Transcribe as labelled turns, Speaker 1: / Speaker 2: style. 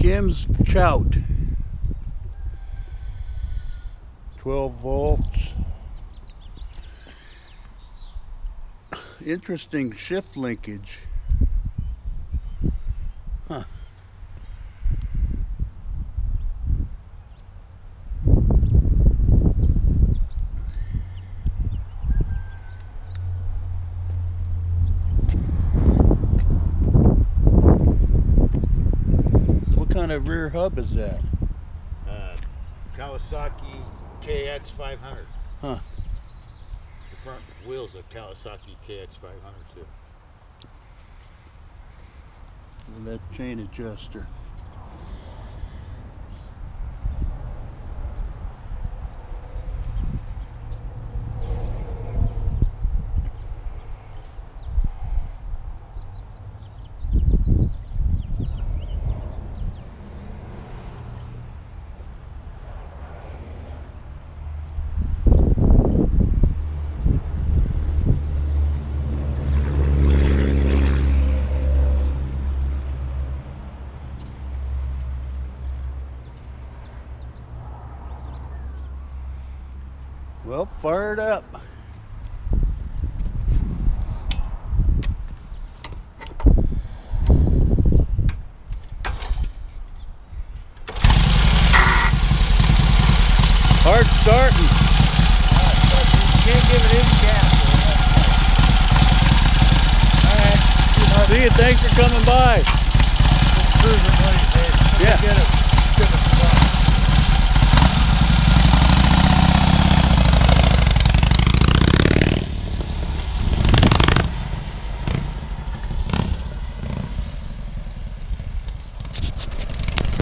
Speaker 1: Kim's Chout. 12 volts. Interesting shift linkage. Huh. What kind of rear hub is that?
Speaker 2: Kawasaki KX 500.
Speaker 1: Huh.
Speaker 2: The front wheels of Kawasaki KX 500 too.
Speaker 1: And that chain adjuster. Well, fire it up. Hard starting.
Speaker 2: You can't give it any gas.
Speaker 1: All right. See you. Thanks for coming by.
Speaker 2: Cruising, what do you say?
Speaker 1: Yeah.
Speaker 2: Get it.